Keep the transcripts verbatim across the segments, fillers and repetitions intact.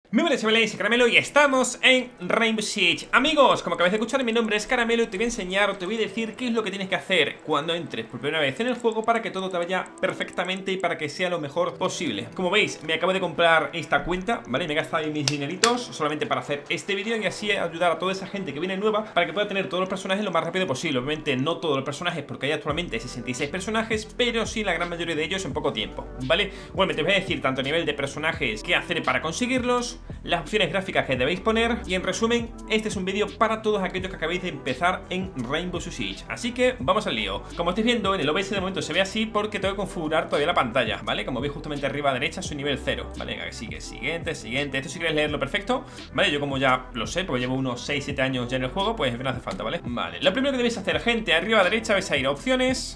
Muy buenas, chavales, soy Caramelo y estamos en Rainbow Six. Amigos, como acabáis de escuchar, mi nombre es Caramelo y te voy a enseñar, te voy a decir qué es lo que tienes que hacer cuando entres por primera vez en el juego para que todo te vaya perfectamente y para que sea lo mejor posible. Como veis, me acabo de comprar esta cuenta, ¿vale? Me he gastado ahí mis dineritos solamente para hacer este vídeo y así ayudar a toda esa gente que viene nueva para que pueda tener todos los personajes lo más rápido posible. Obviamente no todos los personajes porque hay actualmente sesenta y seis personajes, pero sí la gran mayoría de ellos en poco tiempo, ¿vale? Igualmente te voy a decir tanto a nivel de personajes qué hacer para conseguirlos, las opciones gráficas que debéis poner y en resumen, este es un vídeo para todos aquellos que acabéis de empezar en Rainbow Six. Así que vamos al lío. Como estáis viendo, en el O B S de momento se ve así porque tengo que configurar todavía la pantalla, ¿vale? Como veis justamente arriba a la derecha soy nivel cero, ¿vale? Venga, que sigue, siguiente, siguiente. Esto si queréis leerlo perfecto, ¿vale? Yo como ya lo sé, porque llevo unos seis siete años ya en el juego, pues no hace falta, ¿vale? Vale, lo primero que debéis hacer, gente, arriba a la derecha vais a ir a opciones,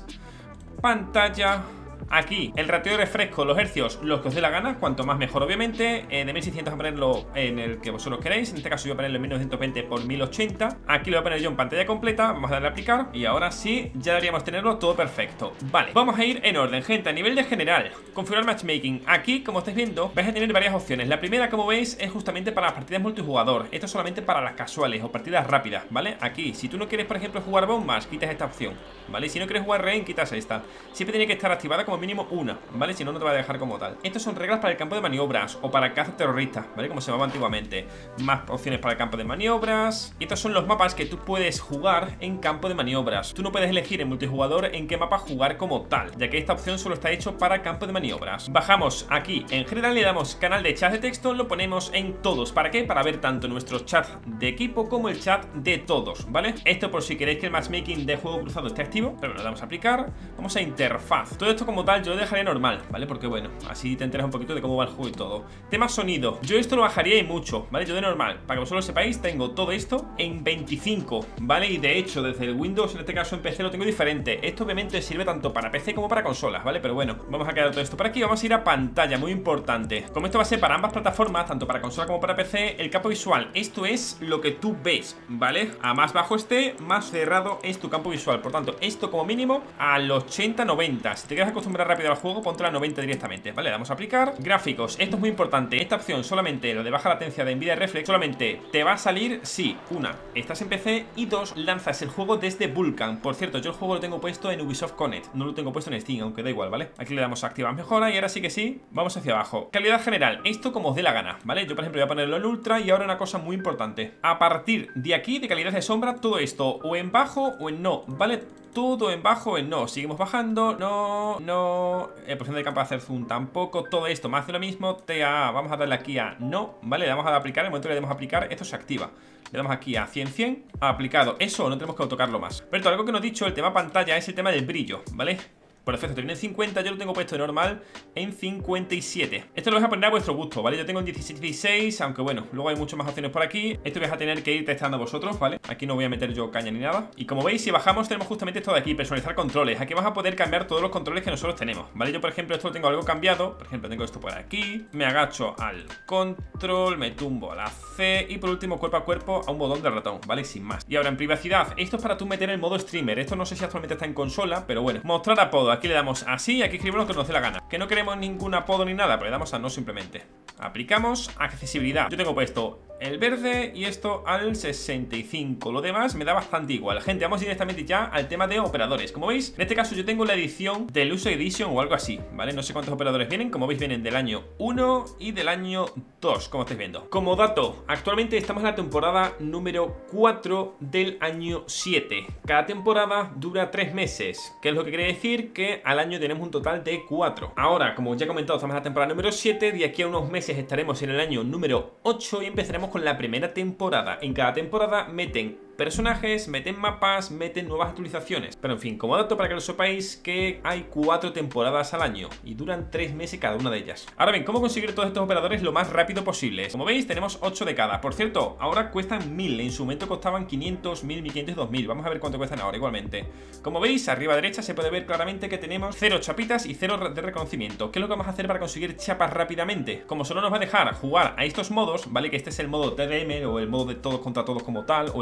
pantalla. Aquí, el ratio de refresco, los hercios, los que os dé la gana, cuanto más mejor obviamente. eh, De mil seiscientos a ponerlo en el que vosotros queréis. En este caso yo voy a ponerlo en mil novecientos veinte por mil ochenta. Aquí lo voy a poner yo en pantalla completa. Vamos a darle a aplicar y ahora sí, ya deberíamos tenerlo todo perfecto. Vale, vamos a ir en orden, gente. A nivel de general, configurar matchmaking. Aquí, como estáis viendo, vais a tener varias opciones. La primera, como veis, es justamente para las partidas multijugador. Esto es solamente para las casuales o partidas rápidas, ¿vale? Aquí, si tú no quieres, por ejemplo, jugar bombas, quitas esta opción, ¿vale? Si no quieres jugar rehén, quitas esta. Siempre tiene que estar activada como mínimo una, ¿vale? Si no, no te va a dejar como tal. Estas son reglas para el campo de maniobras o para caza terrorista, ¿vale? Como se llamaba antiguamente. Más opciones para el campo de maniobras. Y estos son los mapas que tú puedes jugar en campo de maniobras. Tú no puedes elegir en multijugador en qué mapa jugar como tal, ya que esta opción solo está hecho para campo de maniobras. Bajamos aquí en general, le damos canal de chat de texto, lo ponemos en todos. ¿Para qué? Para ver tanto nuestro chat de equipo como el chat de todos, ¿vale? Esto por si queréis que el matchmaking de juego cruzado esté activo, pero lo damos a aplicar. Vamos a interfaz. Todo esto como tal yo lo dejaré normal, ¿vale? Porque bueno, así te enteras un poquito de cómo va el juego y todo. Tema sonido, yo esto lo bajaría y mucho, ¿vale? Yo de normal, para que vosotros lo sepáis, tengo todo esto en veinticinco, ¿vale? Y de hecho desde el Windows, en este caso en P C lo tengo diferente. Esto obviamente sirve tanto para P C como para consolas, ¿vale? Pero bueno, vamos a quedar todo esto por aquí. Vamos a ir a pantalla, muy importante. Como esto va a ser para ambas plataformas, tanto para consola como para P C, el campo visual, esto es lo que tú ves, ¿vale? A más bajo esté, más cerrado es tu campo visual. Por tanto, esto como mínimo al ochenta noventa. Si te quieres acostumbrar rápido al juego, ponte a noventa directamente, ¿vale? Le damos a aplicar. Gráficos, esto es muy importante. Esta opción solamente, lo de baja latencia de Nvidia Reflex, solamente te va a salir si, una, estás en P C y dos, lanzas el juego desde Vulkan. Por cierto, yo el juego lo tengo puesto en Ubisoft Connect, no lo tengo puesto en Steam, aunque da igual, ¿vale? Aquí le damos a activar mejora y ahora sí que sí, vamos hacia abajo. Calidad general, esto como os dé la gana, ¿vale? Yo por ejemplo voy a ponerlo en ultra y ahora una cosa muy importante. A partir de aquí, de calidad de sombra, todo esto o en bajo o en no, ¿vale? Todo en bajo o en no. Seguimos bajando. No, no. Eh, porción de campo de hacer zoom tampoco. Todo esto más de lo mismo. T A A. Vamos a darle aquí a no. Vale, le damos a aplicar. En el momento que le demos a aplicar, esto se activa. Le damos aquí a cien cien. Aplicado. Eso no tenemos que tocarlo más. Pero algo que no he dicho, el tema pantalla es el tema del brillo, ¿vale? Por defecto tiene en cincuenta, yo lo tengo puesto de normal en cincuenta y siete. Esto lo vais a poner a vuestro gusto, ¿vale? Yo tengo en dieciséis dieciséis, aunque bueno, luego hay muchas más opciones por aquí. Esto vais a tener que ir testando vosotros, ¿vale? Aquí no voy a meter yo caña ni nada. Y como veis, si bajamos tenemos justamente esto de aquí, personalizar controles. Aquí vas a poder cambiar todos los controles que nosotros tenemos, ¿vale? Yo por ejemplo esto lo tengo algo cambiado. Por ejemplo tengo esto por aquí. Me agacho al control, me tumbo a la C y por último cuerpo a cuerpo a un botón del ratón, ¿vale? Sin más. Y ahora en privacidad, esto es para tú meter el modo streamer. Esto no sé si actualmente está en consola, pero bueno. Mostrar apodo, aquí le damos así. Y aquí escribimos lo que nos dé la gana. Que no queremos ningún apodo ni nada, pero le damos a no simplemente. Aplicamos accesibilidad. Yo tengo puesto el verde y esto al sesenta y cinco. Lo demás me da bastante igual. Gente, vamos directamente ya al tema de operadores. Como veis, en este caso yo tengo la edición del User Edition o algo así, ¿vale? No sé cuántos operadores vienen. Como veis, vienen del año uno y del año dos, como estáis viendo. Como dato, actualmente estamos en la temporada número cuatro del año siete. Cada temporada dura tres meses, que es lo que quiere decir que al año tenemos un total de cuatro. Ahora, como ya he comentado, estamos en la temporada número siete. De aquí a unos meses estaremos en el año número ocho y empezaremos con la primera temporada. En cada temporada meten personajes, meten mapas, meten nuevas actualizaciones. Pero en fin, como dato para que lo sepáis, que hay cuatro temporadas al año y duran tres meses cada una de ellas. Ahora bien, ¿cómo conseguir todos estos operadores lo más rápido posible? Como veis, tenemos ocho de cada. Por cierto, ahora cuestan mil. En su momento costaban quinientos, mil, mil quinientos y dos mil. Vamos a ver cuánto cuestan ahora igualmente. Como veis, arriba a derecha se puede ver claramente que tenemos cero chapitas y cero de reconocimiento. ¿Qué es lo que vamos a hacer para conseguir chapas rápidamente? Como solo nos va a dejar jugar a estos modos, ¿vale? Que este es el modo T D M o el modo de todos contra todos como tal, o equipo contra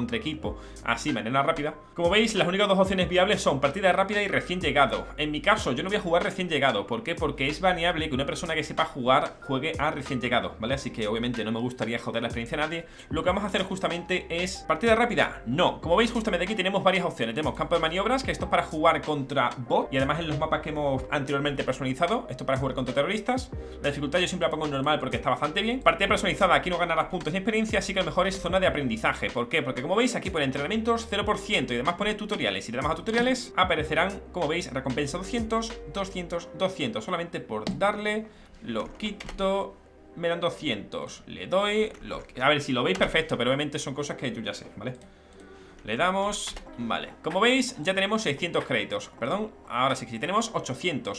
contra equipo así, de manera rápida. Como veis, las únicas dos opciones viables son partida rápida y recién llegado. En mi caso, yo no voy a jugar recién llegado. ¿Por qué? Porque es baneable que una persona que sepa jugar juegue a recién llegado, ¿vale? Así que obviamente no me gustaría joder la experiencia a nadie. Lo que vamos a hacer justamente es partida rápida. No, como veis justamente aquí tenemos varias opciones. Tenemos campo de maniobras, que esto es para jugar contra bot, y además en los mapas que hemos anteriormente personalizado, esto para jugar contra terroristas. La dificultad yo siempre la pongo en normal porque está bastante bien. Partida personalizada, aquí no ganarás puntos ni experiencia, así que lo mejor es zona de aprendizaje. ¿Por qué? Porque como veis aquí pone entrenamientos cero por ciento y además pone tutoriales. Si le damos a tutoriales aparecerán, como veis, recompensa doscientos, doscientos, doscientos. Solamente por darle, lo quito, me dan doscientos, le doy, lo... a ver, si lo veis perfecto, pero obviamente son cosas que yo ya sé, ¿vale? Le damos, vale, como veis ya tenemos seiscientos créditos. Perdón, ahora sí que sí, tenemos ochocientos.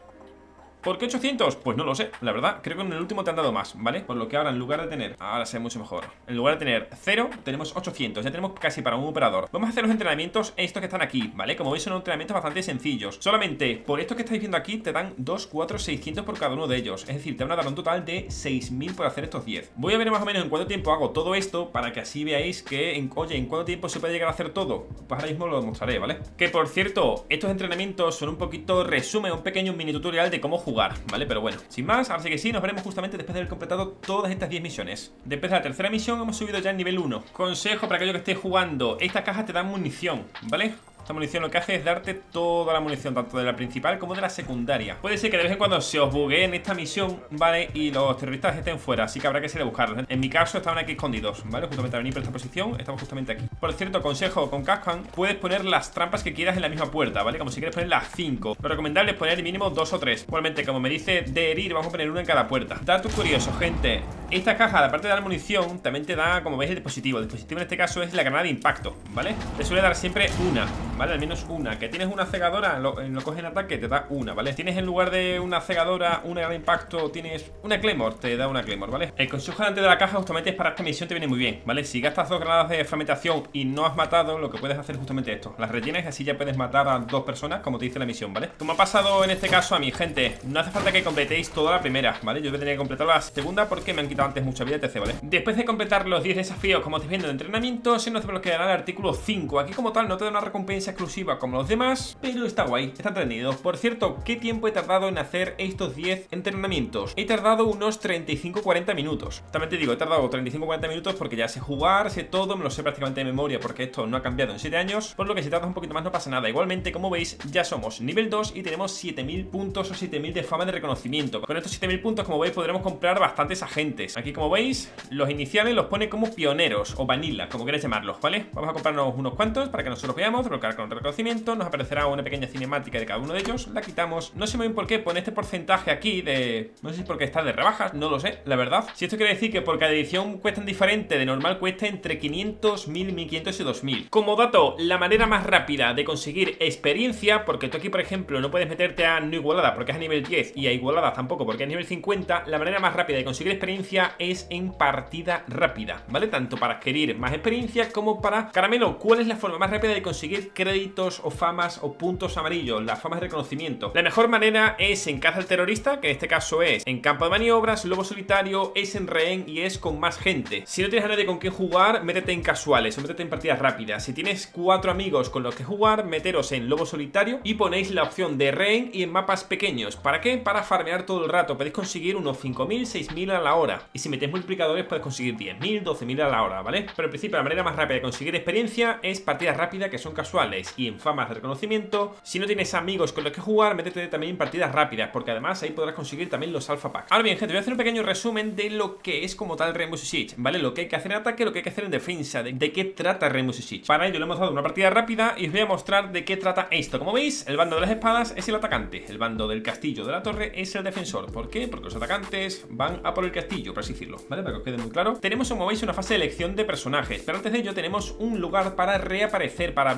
¿Por qué ochocientos? Pues no lo sé, la verdad, creo que en el último te han dado más, ¿vale? Por lo que ahora en lugar de tener, ahora sé mucho mejor, en lugar de tener cero, tenemos ochocientos, ya tenemos casi para un operador. Vamos a hacer los entrenamientos estos que están aquí, ¿vale? Como veis son entrenamientos bastante sencillos. Solamente por estos que estáis viendo aquí te dan dos, cuatro, seiscientos por cada uno de ellos. Es decir, te van a dar un total de seis mil por hacer estos diez. Voy a ver más o menos en cuánto tiempo hago todo esto, para que así veáis que, en, oye, en cuánto tiempo se puede llegar a hacer todo. Pues ahora mismo lo demostraré, ¿vale? Que por cierto, estos entrenamientos son un poquito resumen, un pequeño mini tutorial de cómo jugar, ¿vale? Pero bueno, sin más, ahora sí que sí, nos veremos justamente después de haber completado todas estas diez misiones. Después de la tercera misión hemos subido ya al nivel uno. Consejo para aquellos que estéis jugando: estas cajas te dan munición, ¿vale? Esta munición lo que hace es darte toda la munición, tanto de la principal como de la secundaria. Puede ser que de vez en cuando se os buguee en esta misión, ¿vale? Y los terroristas estén fuera, así que habrá que salir a buscarlos. En mi caso estaban aquí escondidos, ¿vale? Justamente al venir por esta posición, estamos justamente aquí. Por cierto, consejo, con Cascan puedes poner las trampas que quieras en la misma puerta, ¿vale? Como si quieres poner las cinco. Lo recomendable es poner mínimo dos o tres. Igualmente, como me dice de herir, vamos a poner uno en cada puerta. Dato curioso, gente: esta caja, aparte de dar munición, también te da, como veis, el dispositivo. El dispositivo en este caso es la granada de impacto, ¿vale? Te suele dar siempre una, ¿vale? Al menos una. Que tienes una cegadora, lo, lo coges en ataque, te da una, ¿vale? Tienes en lugar de una cegadora, una granada de impacto, tienes una Claymore, te da una Claymore, ¿vale? El consejo delante de la caja justamente es para esta misión, te viene muy bien, ¿vale? Si gastas dos granadas de fragmentación y no has matado, lo que puedes hacer es justamente esto: las rellenas y así ya puedes matar a dos personas, como te dice la misión, ¿vale? Como ha pasado en este caso a mi gente, no hace falta que completéis toda la primera, ¿vale? Yo tenía que completar la segunda porque me han quitado antes mucha vida, etcétera, ¿vale? Después de completar los diez desafíos, como estáis viendo, de entrenamiento, se nos desbloqueará el artículo cinco. Aquí como tal no te da una recompensa exclusiva como los demás, pero está guay, está entretenido. Por cierto, ¿qué tiempo he tardado en hacer estos diez entrenamientos? He tardado unos treinta y cinco a cuarenta minutos. También te digo, he tardado treinta y cinco a cuarenta minutos porque ya sé jugar, sé todo, me lo sé prácticamente de memoria porque esto no ha cambiado en siete años, por lo que si tardas un poquito más no pasa nada. Igualmente, como veis, ya somos nivel dos y tenemos siete mil puntos o siete mil de fama de reconocimiento. Con estos siete mil puntos, como veis, podremos comprar bastantes agentes. Aquí, como veis, los iniciales los pone como pioneros o vanilla, como queréis llamarlos, ¿vale? Vamos a comprarnos unos cuantos para que nosotros los veamos, desbloquear con reconocimiento, nos aparecerá una pequeña cinemática de cada uno de ellos, la quitamos. No sé muy bien por qué pone este porcentaje aquí de... no sé si porque está de rebajas, no lo sé, la verdad. Si esto quiere decir que por cada edición cuestan diferente, de normal cuesta entre quinientos, mil, mil quinientos y dos mil. Como dato, la manera más rápida de conseguir experiencia, porque tú aquí por ejemplo no puedes meterte a no igualada porque es a nivel diez y a igualada tampoco porque es nivel cincuenta, la manera más rápida de conseguir experiencia es en partida rápida, ¿vale? Tanto para adquirir más experiencia como para... Caramelo, ¿cuál es la forma más rápida de conseguir créditos o famas o puntos amarillos? Las famas de reconocimiento. La mejor manera es en caza al terrorista, que en este caso es en campo de maniobras, lobo solitario, es en rehén y es con más gente. Si no tienes a nadie con quien jugar, métete en casuales o métete en partidas rápidas. Si tienes cuatro amigos con los que jugar, meteros en lobo solitario y ponéis la opción de rehén y en mapas pequeños. ¿Para qué? Para farmear todo el rato. Podéis conseguir unos cinco mil, seis mil a la hora. Y si metéis multiplicadores puedes conseguir diez mil, doce mil a la hora, ¿vale? Pero en principio la manera más rápida de conseguir experiencia es partidas rápidas, que son casuales, y en famas de reconocimiento. Si no tienes amigos con los que jugar, métete también en partidas rápidas, porque además ahí podrás conseguir también los alpha packs. Ahora bien, gente, voy a hacer un pequeño resumen de lo que es como tal Rainbow Six Siege, ¿vale? Lo que hay que hacer en ataque, lo que hay que hacer en defensa, de, de qué trata Rainbow Six Siege. Para ello le hemos dado una partida rápida y os voy a mostrar de qué trata esto. Como veis, el bando de las espadas es el atacante, el bando del castillo de la torre es el defensor. ¿Por qué? Porque los atacantes van a por el castillo, por así decirlo, ¿vale? Para que os quede muy claro. Tenemos, como veis, una fase de elección de personajes, pero antes de ello tenemos un lugar para reaparecer, para ver dónde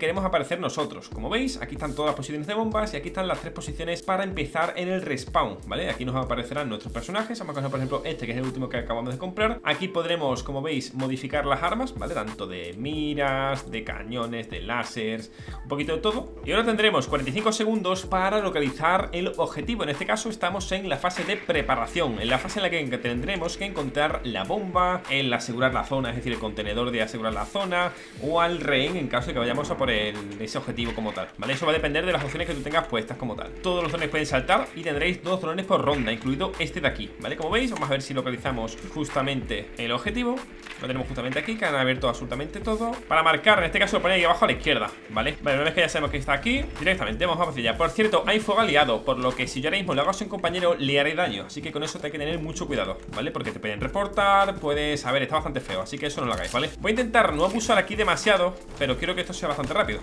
queremos aparecer nosotros. Como veis, aquí están todas las posiciones de bombas y aquí están las tres posiciones para empezar en el respawn, ¿vale? Aquí nos aparecerán nuestros personajes. Vamos a coger, por ejemplo, este que es el último que acabamos de comprar. Aquí podremos, como veis, modificar las armas, ¿vale? Tanto de miras, de cañones, de láseres, un poquito de todo. Y ahora tendremos cuarenta y cinco segundos para localizar el objetivo. En este caso estamos en la fase de preparación, en la fase en la que tendremos que encontrar la bomba, el asegurar la zona, es decir, el contenedor de asegurar la zona, o al rehén en caso de que vayamos a por el, ese objetivo como tal, ¿vale? Eso va a depender de las opciones que tú tengas puestas como tal. Todos los drones pueden saltar y tendréis dos drones por ronda, incluido este de aquí, ¿vale? Como veis, vamos a ver si localizamos justamente el objetivo. Lo tenemos justamente aquí, que han abierto absolutamente todo. Para marcar, en este caso lo ponemos ahí abajo a la izquierda, ¿vale? Vale, una vez que ya sabemos que está aquí, directamente vamos a hacer ya. Por cierto, hay fuego aliado, por lo que si yo ahora mismo le hago a un compañero, le haré daño. Así que con eso te hay que tener mucho cuidado, ¿vale? Porque te pueden reportar, puedes... A ver, está bastante feo, así que eso no lo hagáis, ¿vale? Voy a intentar no abusar aquí demasiado, pero quiero que esto sea bastante rápido.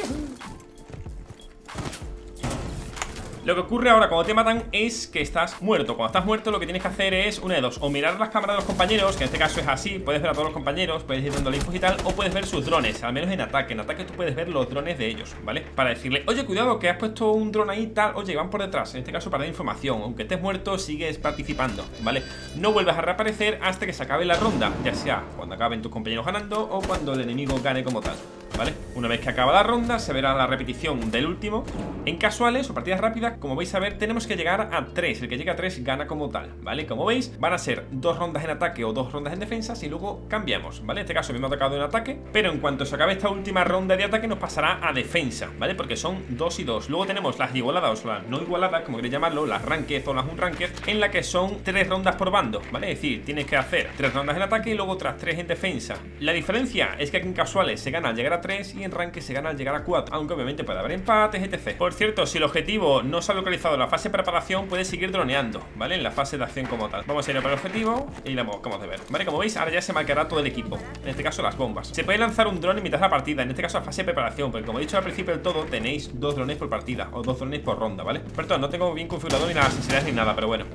Lo que ocurre ahora cuando te matan es que estás muerto. Cuando estás muerto lo que tienes que hacer es una de dos: o mirar las cámaras de los compañeros, que en este caso es así, puedes ver a todos los compañeros, puedes ir dándole infos y tal, o puedes ver sus drones, al menos en ataque. En ataque tú puedes ver los drones de ellos, ¿vale? Para decirle, oye, cuidado, que has puesto un dron ahí tal, oye, van por detrás. En este caso para dar información, aunque estés muerto sigues participando, ¿vale? No vuelves a reaparecer hasta que se acabe la ronda, ya sea cuando acaben tus compañeros ganando o cuando el enemigo gane como tal, ¿vale? Una vez que acaba la ronda se verá la repetición del último. En casuales o partidas rápidas, como vais a ver, tenemos que llegar a tres. El que llega a tres gana como tal, ¿vale? Como veis, van a ser dos rondas en ataque o dos rondas en defensas y luego cambiamos, ¿vale? En este caso me hemos tocado en ataque, pero en cuanto se acabe esta última ronda de ataque nos pasará a defensa, ¿vale? Porque son dos y dos. Luego tenemos las igualadas o las no igualadas, como queréis llamarlo, las ranked o las unranked, en la que son tres rondas por bando, ¿vale? Es decir, tienes que hacer tres rondas en ataque y luego otras tres en defensa. La diferencia es que aquí en casuales se gana al llegar a tres y en ranked se gana al llegar a cuatro, aunque obviamente puede haber empates, etcétera. Por cierto, si el objetivo no se ha localizado en la fase de preparación, puedes seguir droneando, ¿vale? En la fase de acción como tal. Vamos a ir a por el objetivo y lo acabamos de ver, ¿vale? Como veis, ahora ya se marcará todo el equipo, en este caso las bombas. Se puede lanzar un dron en mitad de la partida, en este caso la fase de preparación, porque como he dicho al principio del todo, tenéis dos drones por partida o dos drones por ronda, ¿vale? Perdón, no tengo bien configurado ni las sensibilidades ni nada, pero bueno.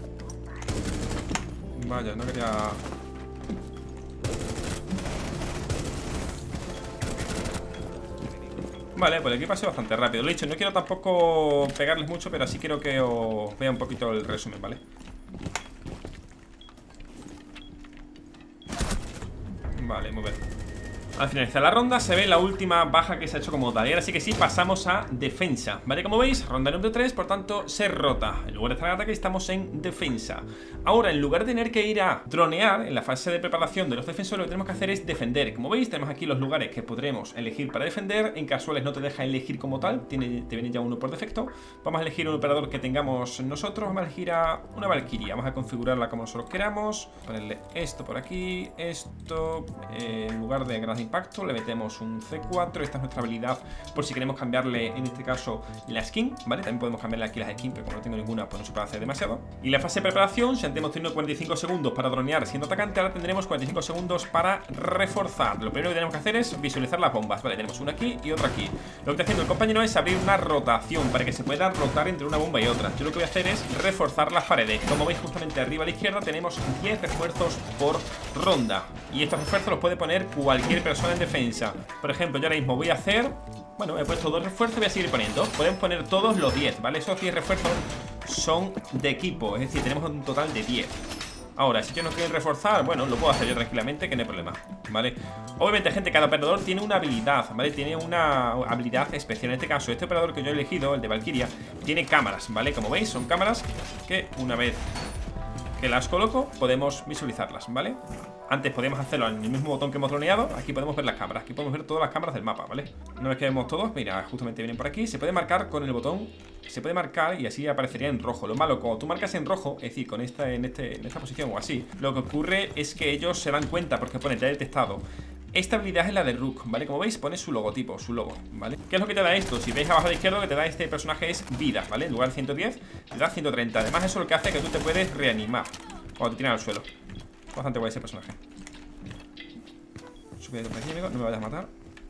Vaya, no quería... Vale, pues el equipo ha sido bastante rápido. Lo he dicho, no quiero tampoco pegarles mucho, pero sí quiero que os vea un poquito el resumen, ¿vale? Vale, muy bien. Al finalizar la ronda se ve la última baja que se ha hecho como tal. Y ahora sí que sí, pasamos a defensa, ¿vale? Como veis, ronda número tres, por tanto, se rota. En lugar de estar en ataque, estamos en defensa. Ahora, en lugar de tener que ir a dronear en la fase de preparación de los defensores, lo que tenemos que hacer es defender. Como veis, tenemos aquí los lugares que podremos elegir para defender. En casuales no te deja elegir como tal, tiene, te viene ya uno por defecto. Vamos a elegir un operador que tengamos nosotros. Vamos a elegir a una Valkyria. Vamos a configurarla como nosotros queramos. Ponerle esto por aquí, esto. Eh, en lugar de grandes impacto le metemos un C cuatro. Esta es nuestra habilidad por si queremos cambiarle, en este caso, la skin, ¿vale? También podemos cambiarle aquí las skins, pero como no tengo ninguna, pues no se puede hacer demasiado. Y la fase de preparación, si antes hemos tenido cuarenta y cinco segundos para dronear siendo atacante, ahora tendremos cuarenta y cinco segundos para reforzar. Lo primero que tenemos que hacer es visualizar las bombas, ¿vale? Tenemos una aquí y otra aquí. Lo que está haciendo el compañero es abrir una rotación para que se pueda rotar entre una bomba y otra. Yo lo que voy a hacer es reforzar las paredes. Como veis, justamente arriba a la izquierda tenemos diez refuerzos por ronda. Y estos refuerzos los puede poner cualquier persona en defensa. Por ejemplo, yo ahora mismo voy a hacer... Bueno, he puesto dos refuerzos y voy a seguir poniendo. Podemos poner todos los diez, ¿vale? Esos diez refuerzos son de equipo, es decir, tenemos un total de diez. Ahora, si yo no quiero reforzar, bueno, lo puedo hacer yo tranquilamente, que no hay problema, ¿vale? Obviamente, gente, cada operador tiene una habilidad, ¿vale? Tiene una habilidad especial. En este caso, este operador que yo he elegido, el de Valkyria, tiene cámaras, ¿vale? Como veis, son cámaras que una vez que las coloco, podemos visualizarlas, ¿vale? Antes podíamos hacerlo en el mismo botón que hemos droneado. Aquí podemos ver las cámaras, aquí podemos ver todas las cámaras del mapa, ¿vale? Una vez que vemos todos, mira, justamente vienen por aquí. Se puede marcar con el botón, se puede marcar y así aparecería en rojo. Lo malo, cuando tú marcas en rojo, es decir, con esta, en, este, en esta posición o así, lo que ocurre es que ellos se dan cuenta porque pone ya detectado. Esta habilidad es la de Rook, ¿vale? Como veis, pone su logotipo, su logo, ¿vale? ¿Qué es lo que te da esto? Si veis abajo a la izquierda, lo que te da este personaje es vida, ¿vale? En lugar de ciento diez, te da ciento treinta. Además, eso lo que hace es que tú te puedes reanimar cuando te tiran al suelo. Bastante guay ese personaje. Sube por aquí, amigo, no me vayas a matar.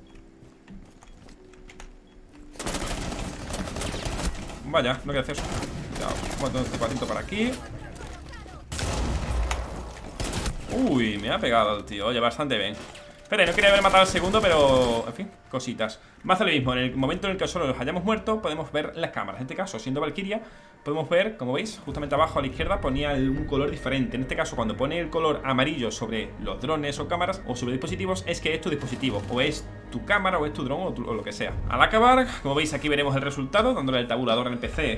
Vaya, no gracioso. Vamos a este patito para aquí. Uy, me ha pegado el tío, oye, bastante bien. Espera, no quería haber matado al segundo, pero... en fin, cositas. Más de lo mismo, en el momento en el que solo los hayamos muerto, podemos ver las cámaras. En este caso, siendo Valkyria, podemos ver, como veis, justamente abajo a la izquierda ponía un color diferente. En este caso, cuando pone el color amarillo sobre los drones o cámaras o sobre dispositivos, es que es tu dispositivo, o es tu cámara, o es tu dron, o, tu, o lo que sea. Al acabar, como veis, aquí veremos el resultado, dándole el tabulador en el P C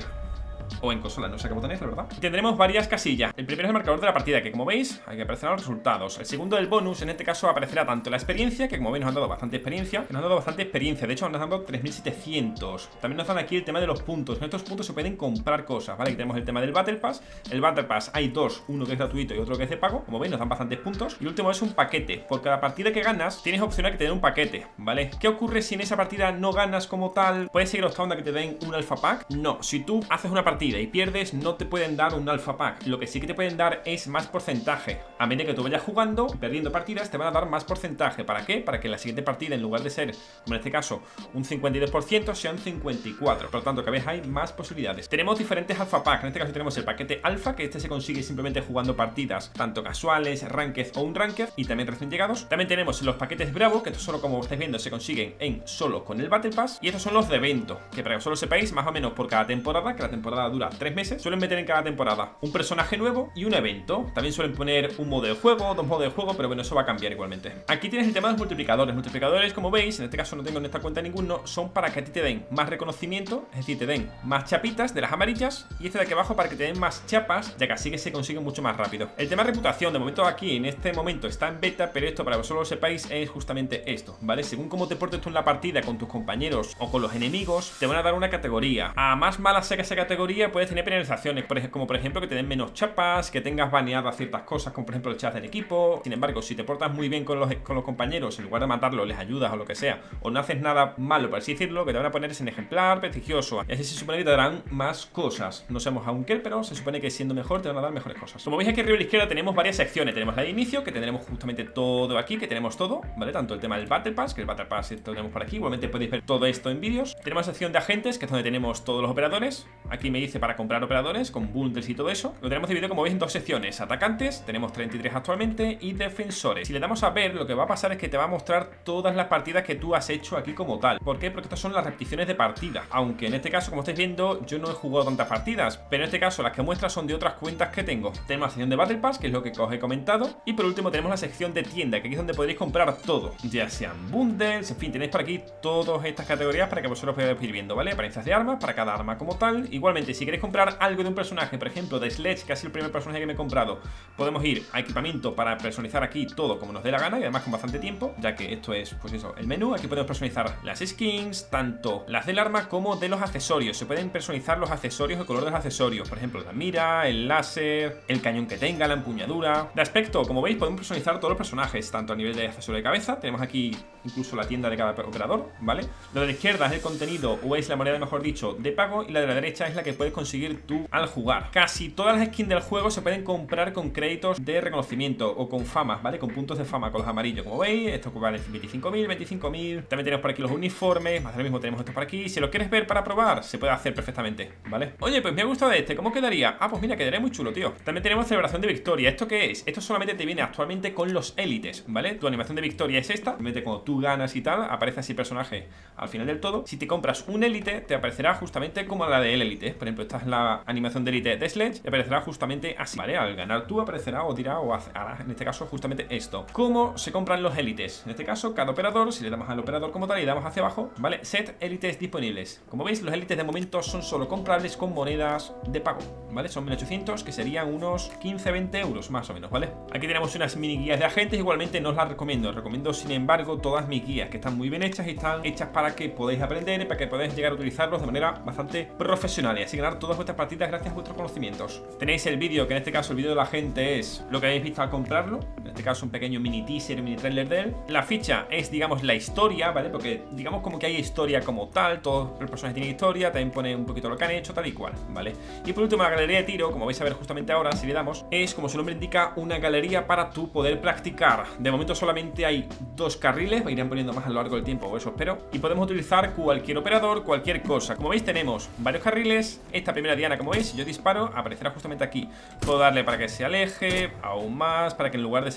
o en consola, no sé qué botones, la verdad. Tendremos varias casillas. El primero es el marcador de la partida, que como veis, aquí aparecerán los resultados. El segundo, el bonus, en este caso aparecerá tanto la experiencia, que como veis nos han dado bastante experiencia, que nos han dado bastante experiencia, de hecho nos han dado tres mil setecientos. También nos dan aquí el tema de los puntos. En estos puntos se pueden comprar cosas, ¿vale? Aquí tenemos el tema del Battle Pass. El Battle Pass hay dos, uno que es gratuito y otro que es de pago. Como veis nos dan bastantes puntos. Y el último es un paquete. Por cada partida que ganas, tienes opción a que te den un paquete, ¿vale? ¿Qué ocurre si en esa partida no ganas como tal? ¿Puedes seguir optando a que te den un alpha pack? No, si tú haces una partida y pierdes, no te pueden dar un alpha pack. Lo que sí que te pueden dar es más porcentaje. A medida que tú vayas jugando, perdiendo partidas, te van a dar más porcentaje. ¿Para qué? Para que la siguiente partida, en lugar de ser, como en este caso, un cincuenta y dos por ciento, sea un cincuenta y cuatro por ciento. Por lo tanto, que veis, hay más posibilidades. Tenemos diferentes alpha packs. En este caso tenemos el paquete alfa, que este se consigue simplemente jugando partidas tanto casuales, ranked o un ranked, y también recién llegados. También tenemos los paquetes bravo, que estos solo, como estáis viendo, se consiguen en solo con el Battle Pass. Y estos son los de evento, que para que solo sepáis, más o menos por cada temporada, que la temporada dura tres meses, suelen meter en cada temporada un personaje nuevo y un evento. También suelen poner un modo de juego, dos modos de juego, pero bueno, eso va a cambiar igualmente. Aquí tienes el tema de los multiplicadores. Multiplicadores, como veis, en este caso no tengo en esta cuenta ninguno, son para que a ti te den más reconocimiento, es decir, te den más chapitas de las amarillas, y este de aquí abajo para que te den más chapas, ya que así que se consigue mucho más rápido. El tema de reputación, de momento aquí, en este momento está en beta, pero esto, para que solo lo sepáis, es justamente esto, ¿vale? Según cómo te portes tú en la partida con tus compañeros o con los enemigos, te van a dar una categoría. A más mala sea que esa categoría, puedes tener penalizaciones, como por ejemplo que te den menos chapas, que tengas baneadas ciertas cosas, como por ejemplo el chat del equipo. Sin embargo, si te portas muy bien con los, con los compañeros, en lugar de matarlos, les ayudas o lo que sea, o no haces nada malo, por así decirlo, que te van a poner es en ejemplar, prestigioso, y así se supone que te darán más cosas. No sabemos aún qué, pero se supone que siendo mejor te van a dar mejores cosas. Como veis aquí arriba a la izquierda tenemos varias secciones. Tenemos la de inicio, que tendremos justamente todo aquí, que tenemos todo, ¿vale? Tanto el tema del Battle Pass, que el Battle Pass lo tenemos por aquí. Igualmente podéis ver todo esto en vídeos. Tenemos la sección de agentes, que es donde tenemos todos los operadores. Aquí me dice para comprar operadores con bundles y todo eso. Lo tenemos dividido, como veis, en dos secciones. Atacantes, tenemos treinta y tres actualmente, y defensores. Si le damos a ver, lo que va a pasar es que te va a mostrar todas las partidas que tú has hecho aquí como tal. ¿Por qué? Porque estas son las repeticiones de partida. Aunque en este caso, como estáis viendo, yo no he jugado tantas partidas, pero en este caso las que muestra son de otras cuentas que tengo. Tenemos la sección de Battle Pass, que es lo que os he comentado, y por último tenemos la sección de tienda, que aquí es donde podréis comprar todo, ya sean bundles, en fin, tenéis por aquí todas estas categorías para que vosotros podáis ir viendo, ¿vale? Apariencias de armas, para cada arma como tal. Igualmente, si queréis comprar algo de un personaje, por ejemplo, de Sledge, que ha sido el primer personaje que me he comprado, podemos ir a equipamiento para personalizar aquí todo como nos dé la gana, y además con bastante tiempo, ya que esto es, pues eso, el menú. Aquí podemos personalizar las skins, tanto las del arma como de los accesorios. Se pueden personalizar los accesorios, el color de los accesorios, por ejemplo, la mira, el láser, el cañón que tenga, la empuñadura. De aspecto, como veis, podemos personalizar todos los personajes, tanto a nivel de accesorio de cabeza. Tenemos aquí incluso la tienda de cada operador, ¿vale? Lo de la izquierda es el contenido, o es la moneda, mejor dicho, de pago, y la de la derecha es la que puedes conseguir tú al jugar. Casi todas las skins del juego se pueden comprar con créditos de reconocimiento o con fama, ¿vale? Con puntos de fama, con los amarillos, como veis. Esto vale veinticinco mil, veinticinco mil. También tenemos por aquí los uniformes, más de lo mismo tenemos esto por aquí. Si lo quieres ver para probar, se puede hacer perfectamente, ¿vale? Oye, pues me ha gustado este, ¿cómo quedaría? Ah, pues mira, quedaría muy chulo, tío. También tenemos celebración de victoria. ¿Esto qué es? Esto solamente te viene actualmente con los élites, ¿vale? Tu animación de victoria es esta. Realmente cuando tú ganas y tal, aparece así el personaje al final del todo. Si te compras un élite, te aparecerá justamente como la de el élite. Por ejemplo, esta es la animación de élite de Sledge, y aparecerá justamente así, ¿vale? Al ganar tú aparecerá o dirá o hará, en este caso, justamente esto. ¿Cómo se compran los élites? En este caso, cada operador, si le damos al operador como tal y le damos hacia abajo, ¿vale? Set élites disponibles. Como veis, los élites de momento son solo comprables con monedas de pago, ¿vale? Son mil ochocientos, que serían unos quince a veinte euros más o menos, ¿vale? Aquí tenemos unas mini guías de agentes. Igualmente no os las recomiendo. Os recomiendo, sin embargo, todas mis guías, que están muy bien hechas y están hechas para que podáis aprender y para que podáis llegar a utilizarlos de manera bastante profesional y así ganar todas vuestras partidas gracias a vuestros conocimientos. Tenéis el vídeo, que en este caso el vídeo de la gente es lo que habéis visto al comprarlo. En este caso un pequeño mini teaser, mini trailer de él. La ficha es, digamos, la historia, ¿vale? Porque digamos como que hay historia como tal. Todos los personajes tienen historia. También pone un poquito lo que han hecho, tal y cual, ¿vale? Y por último, la galería de tiro, como vais a ver justamente ahora, si le damos, es, como su nombre indica, una galería para tú poder practicar. De momento solamente hay dos carriles, irán poniendo más a lo largo del tiempo, o eso espero. Y podemos utilizar cualquier operador, cualquier cosa. Como veis, tenemos varios carriles. Esta primera diana, como veis, si yo disparo, aparecerá justamente aquí. Puedo darle para que se aleje, aún más, para que en lugar de ser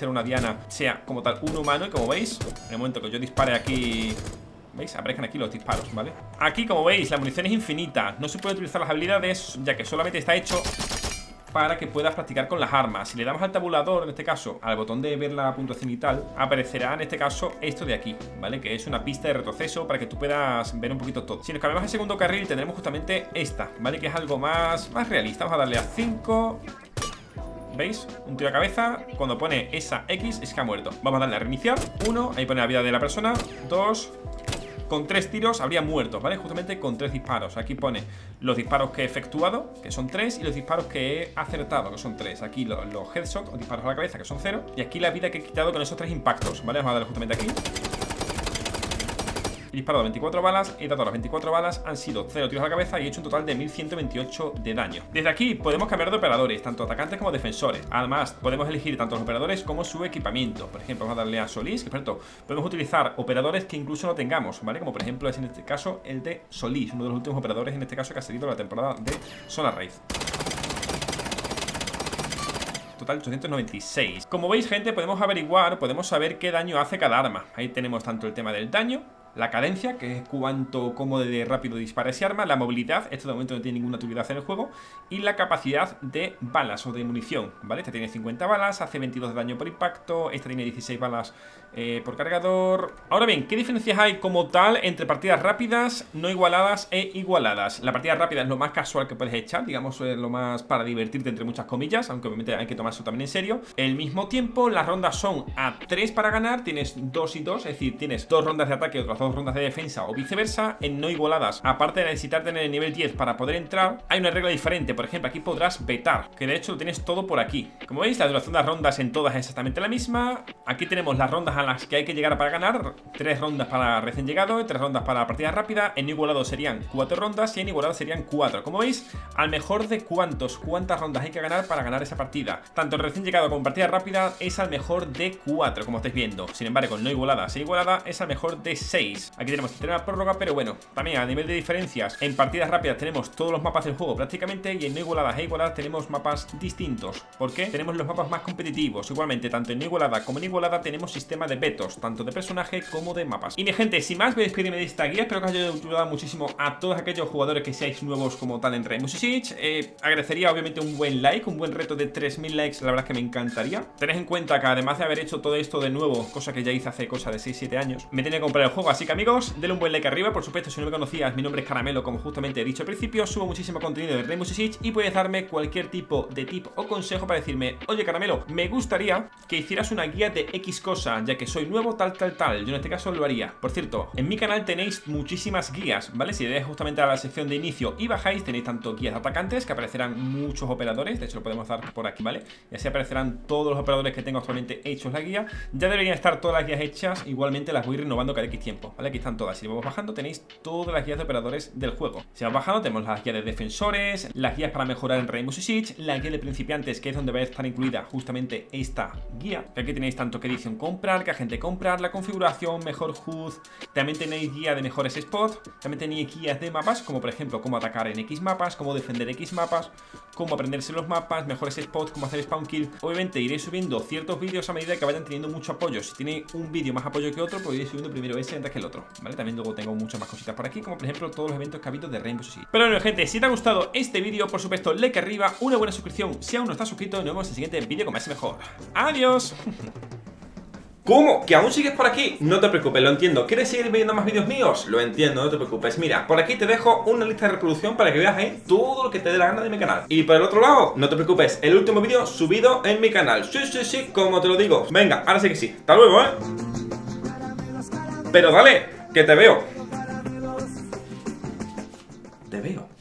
ser una diana, sea como tal un humano. Y como veis, en el momento que yo dispare aquí, ¿veis? Aparezcan aquí los disparos, ¿vale? Aquí, como veis, la munición es infinita. No se puede utilizar las habilidades, ya que solamente está hecho para que puedas practicar con las armas. Si le damos al tabulador, en este caso, al botón de ver la puntuación y tal, aparecerá en este caso esto de aquí, ¿vale? Que es una pista de retroceso para que tú puedas ver un poquito todo. Si nos cambiamos al segundo carril, tendremos justamente esta, ¿vale? Que es algo más, más realista. Vamos a darle a cinco. ¿Veis? Un tiro a cabeza. Cuando pone esa X es que ha muerto. Vamos a darle a reiniciar. Uno, ahí pone la vida de la persona. Dos. Con tres tiros habría muerto, ¿vale? Justamente con tres disparos. Aquí pone los disparos que he efectuado, que son tres, y los disparos que he acertado, que son tres. Aquí los, los headshots o disparos a la cabeza, que son cero. Y aquí la vida que he quitado con esos tres impactos, ¿vale? Vamos a darle justamente aquí. He disparado veinticuatro balas, he dado las veinticuatro balas, han sido cero tiros a la cabeza y he hecho un total de mil ciento veintiocho de daño. Desde aquí podemos cambiar de operadores, tanto atacantes como defensores. Además, podemos elegir tanto los operadores como su equipamiento. Por ejemplo, vamos a darle a Solís, que por cierto, podemos utilizar operadores que incluso no tengamos, ¿vale? Como por ejemplo es en este caso el de Solís, uno de los últimos operadores en este caso que ha salido en la temporada de Solar Raid. Total ochocientos noventa y seis. Como veis, gente, podemos averiguar, podemos saber qué daño hace cada arma. Ahí tenemos tanto el tema del daño, la cadencia, que es cuánto, cómo de rápido dispara ese arma, la movilidad, esto de momento no tiene ninguna utilidad en el juego, y la capacidad de balas o de munición, ¿vale? Esta tiene cincuenta balas, hace veintidós de daño por impacto, esta tiene dieciséis balas eh, por cargador. Ahora bien, ¿qué diferencias hay como tal entre partidas rápidas, no igualadas e igualadas? La partida rápida es lo más casual que puedes echar, digamos, es lo más para divertirte entre muchas comillas, aunque obviamente hay que tomarse también en serio. El mismo tiempo, las rondas son a tres para ganar, tienes dos y dos, es decir, tienes dos rondas de ataque y otras dos rondas de defensa o viceversa. En no igualadas, aparte de necesitar tener el nivel diez para poder entrar, hay una regla diferente. Por ejemplo, aquí podrás vetar, que de hecho lo tienes todo por aquí. Como veis, la duración de las rondas en todas es exactamente la misma. Aquí tenemos las rondas a las que hay que llegar para ganar, tres rondas para recién llegado y tres rondas para partida rápida. En igualado serían cuatro rondas y en igualado serían cuatro. Como veis, al mejor de cuántos, cuántas rondas hay que ganar para ganar esa partida. Tanto el recién llegado como partida rápida es al mejor de cuatro, como estáis viendo. Sin embargo, con no igualadas e igualada es al mejor de seis. Aquí tenemos que tener una prórroga, pero bueno, también a nivel de diferencias, en partidas rápidas tenemos todos los mapas del juego prácticamente, y en no igualadas e igualadas tenemos mapas distintos. ¿Por qué? Tenemos los mapas más competitivos. Igualmente, tanto en no igualada como en igualada tenemos sistema de vetos, tanto de personaje como de mapas. Y mi gente, sin más, voy a despedirme de esta guía. Espero que os haya ayudado muchísimo a todos aquellos jugadores que seáis nuevos como tal en Rainbow Six Siege. eh, Agradecería obviamente un buen like, un buen reto de tres mil likes, la verdad es que me encantaría. Tened en cuenta que además de haber hecho todo esto de nuevo, cosa que ya hice hace cosa de seis siete años, me tenía que comprar el juego, así que amigos, denle un buen like arriba. Por supuesto, si no me conocías, mi nombre es Caramelo, como justamente he dicho al principio. Subo muchísimo contenido de Rainbow Six Siege y puedes darme cualquier tipo de tip o consejo para decirme: oye Caramelo, me gustaría que hicieras una guía de X cosa, ya que soy nuevo, tal, tal, tal. Yo en este caso lo haría. Por cierto, en mi canal tenéis muchísimas guías, ¿vale? Si le dais justamente a la sección de inicio y bajáis, tenéis tanto guías de atacantes, que aparecerán muchos operadores, de hecho lo podemos dar por aquí, ¿vale? Y así aparecerán todos los operadores que tengo actualmente hechos en la guía. Ya deberían estar todas las guías hechas, igualmente las voy renovando cada X tiempo, ¿vale? Aquí están todas. Si vamos bajando, tenéis todas las guías de operadores del juego. Si vamos bajando, tenemos las guías de defensores, las guías para mejorar en Rainbow Six Siege, la guía de principiantes, que es donde va a estar incluida justamente esta guía. Que aquí tenéis tanto qué edición comprar, qué agente comprar, la configuración, mejor H U D. También tenéis guía de mejores spots. También tenéis guías de mapas, como por ejemplo cómo atacar en X mapas, cómo defender X mapas, cómo aprenderse los mapas, mejores spots, cómo hacer spawn kill. Obviamente iré subiendo ciertos vídeos a medida que vayan teniendo mucho apoyo. Si tiene un vídeo más apoyo que otro, pues iré subiendo primero ese antes que el otro, ¿vale? También luego tengo muchas más cositas por aquí, como por ejemplo todos los eventos que ha habido de Rainbow Six Siege. Pero bueno, gente, si te ha gustado este vídeo, por supuesto, like arriba, una buena suscripción si aún no estás suscrito, y nos vemos en el siguiente vídeo con más y mejor. ¡Adiós! ¿Cómo? ¿Que aún sigues por aquí? No te preocupes, lo entiendo. ¿Quieres seguir viendo más vídeos míos? Lo entiendo, no te preocupes. Mira, por aquí te dejo una lista de reproducción para que veas ahí todo lo que te dé la gana de mi canal. Y por el otro lado, no te preocupes, el último vídeo subido en mi canal. Sí, sí, sí, como te lo digo. Venga, ahora sí que sí. Hasta luego, ¿eh? Pero dale, que te veo. Te veo.